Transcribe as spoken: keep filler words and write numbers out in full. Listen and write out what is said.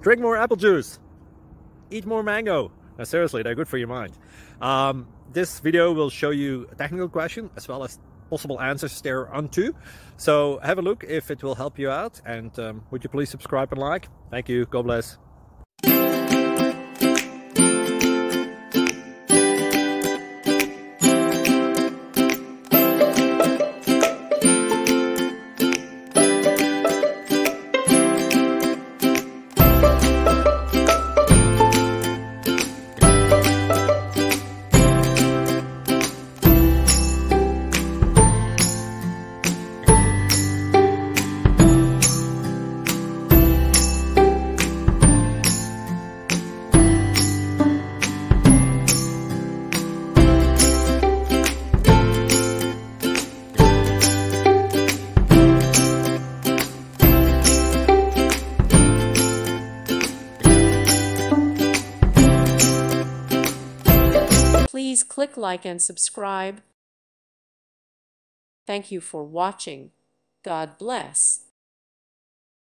Drink more apple juice. Eat more mango. Now, seriously, they're good for your mind. Um, this video will show you a technical question as well as possible answers thereunto. So have a look if it will help you out. And um, would you please subscribe and like? Thank you. God bless. Please click like and subscribe. Thank you for watching. God bless.